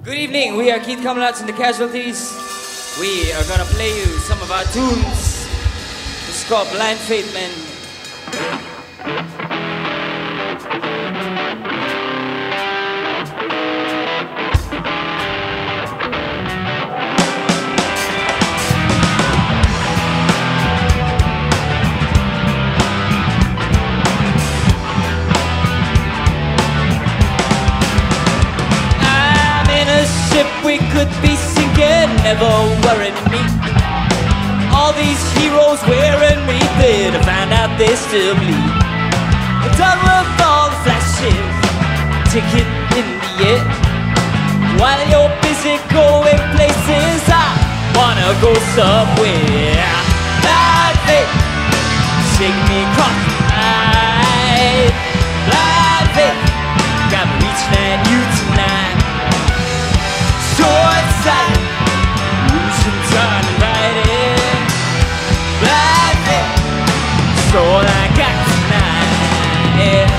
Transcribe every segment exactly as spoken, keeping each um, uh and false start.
Good evening, we are Keith Kamalats and the Casualties. We are gonna play you some of our tunes. It's called Blind Faith Men. We could be sinking, never worrying me. All these heroes wearing me thin, I find out they still bleed. Done with all the flashes, ticket in the air. While you're busy going places, I wanna go somewhere. Blind faith, shake me across the night. Blind faith, got me reaching at you tonight. So excited, losing time and writing. Blind faith, it's all I got tonight. Yeah.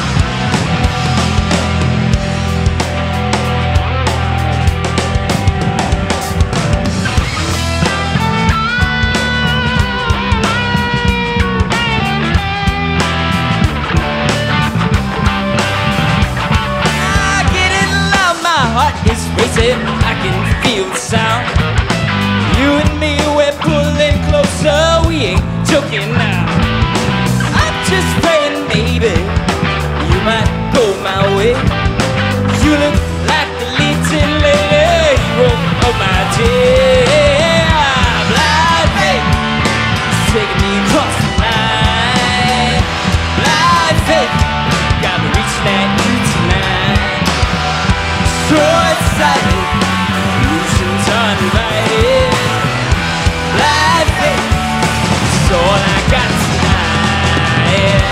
I get it loud, my heart is racing. I can feel the sound. You and me, we're pulling closer. We ain't joking now. I'm just praying, maybe you might go my way. You look like the leading lady, hero of my day. Blind faith, taking me across the night. Blind faith, got me reaching at you tonight. So excited, losing time and writing. Blind faith, it's all I got tonight.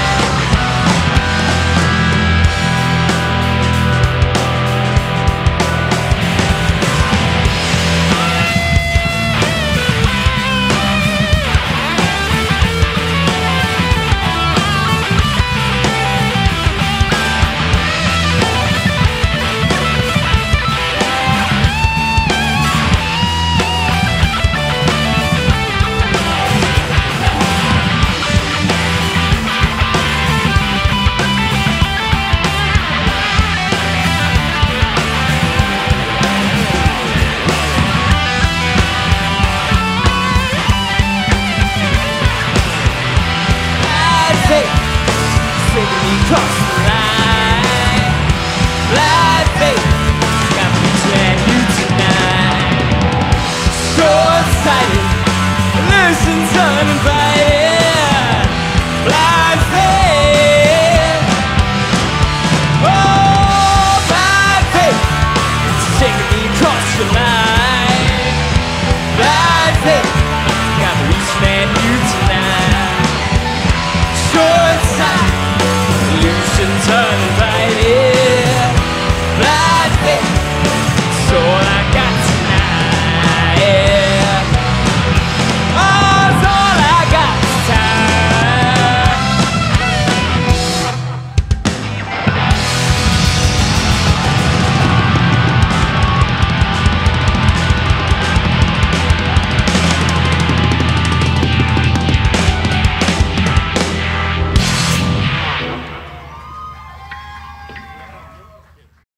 Taking me across the line. Blind faith, got me reaching at you tonight. So excited, losing time and